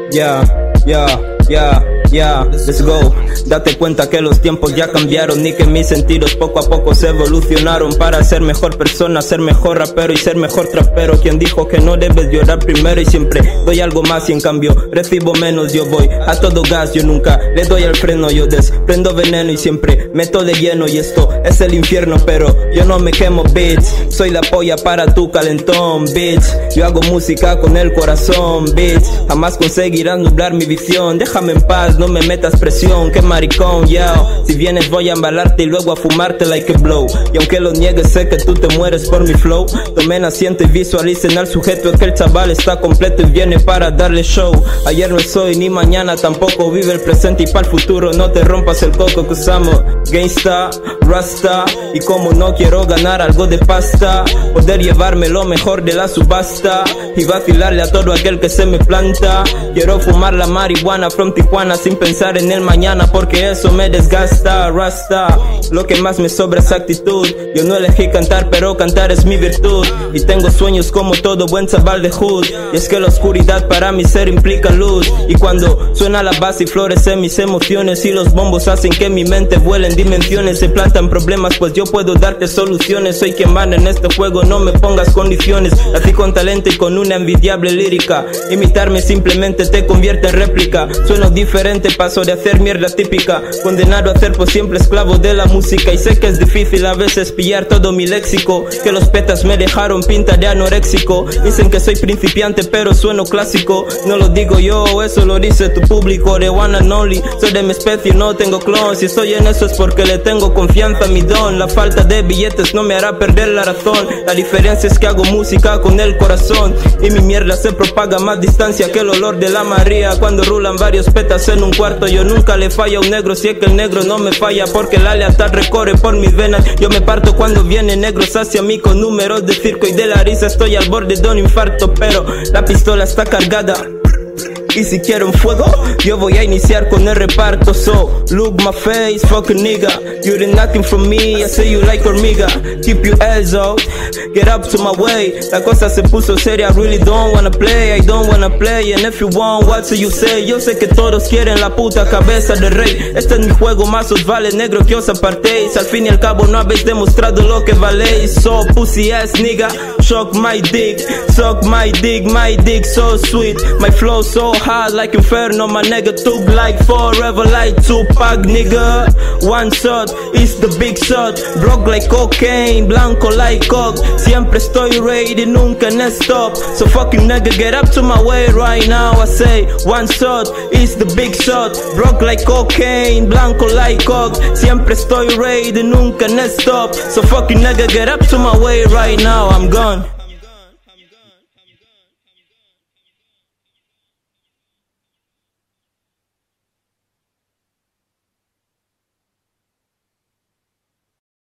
Let's go. Date cuenta que los tiempos ya cambiaron y que mis sentidos poco a poco se evolucionaron para ser mejor persona, ser mejor rapero y ser mejor trapero. Quien dijo que no debes llorar primero y siempre doy algo más y en cambio recibo menos? Yo voy a todo gas, yo nunca le doy al freno, yo desprendo veneno y siempre meto de lleno y esto es el infierno, pero yo no me quemo, bitch. Soy la polla para tu calentón, bitch. Yo hago música con el corazón, bitch. Jamás conseguirás nublar mi visión, déjame en paz, no me metas presión, que maricón, yo. Si vienes voy a embalarte y luego a fumarte like a blow. Y aunque lo niegues sé que tú te mueres por mi flow. Tomen asiento y visualicen al sujeto, es que el chaval está completo y viene para darle show. Ayer no soy ni mañana tampoco, vive el presente y para el futuro no te rompas el coco que usamos. Gangsta, rasta, y como no quiero ganar algo de pasta, poder llevarme lo mejor de la subasta y vacilarle a todo aquel que se me planta. Quiero fumar la marihuana from Tijuana sin pensar en el mañana porque eso me desgasta. Rasta, lo que más me sobra es actitud. Yo no elegí cantar pero cantar es mi virtud. Y tengo sueños como todo buen chaval de hood. Y es que la oscuridad para mi ser implica luz. Y cuando suena la base y florecen mis emociones y los bombos hacen que mi mente vuele en dimensiones, se plantan problemas pues yo puedo darte soluciones. Soy quien manda en este juego, no me pongas condiciones. Nací con talento y con una envidiable lírica. Imitarme simplemente te convierte en réplica. Sueno diferente, paso de hacer mierda típica, condenado a ser por siempre esclavo de la música. Y sé que es difícil a veces pillar todo mi léxico, que los petas me dejaron pinta de anoréxico. Dicen que soy principiante pero sueno clásico. No lo digo yo, eso lo dice tu público. The one and only, soy de mi especie, no tengo clon. Si estoy en eso es porque le tengo confianza a mi don. La falta de billetes no me hará perder la razón. La diferencia es que hago música con el corazón y mi mierda se propaga a más distancia que el olor de la María. Cuando rulan varios petas en un cuarto yo nunca le fallo a un negro, si es que el negro no me falla porque la lealtad recorre por mis venas. Yo me parto cuando vienen negros hacia mí con números de circo y de la risa estoy al borde de un infarto, pero la pistola está cargada. Y si quieren fuego, yo voy a iniciar con el reparto. So, look my face, fucking nigga. You did nothing from me, I say you like hormiga. Keep your ass out, get up to my way. La cosa se puso seria, I really don't wanna play. I don't wanna play, and if you want, what do you say? Yo sé que todos quieren la puta cabeza de rey. Este es mi juego, más os vale negro que os apartéis. Al fin y al cabo no habéis demostrado lo que valéis. So, pussy ass nigga, suck my dick my dick so sweet. My flow so hard like Inferno, my nigga took like forever like Tupac, nigga. One shot is the big shot, broke like cocaine, blanco like coke. Siempre estoy ready, nunca en stop. So fucking nigga get up to my way right now. I say one shot is the big shot, broke like cocaine, blanco like coke. Siempre estoy ready, nunca en stop. So fucking nigga get up to my way right now. I'm gone.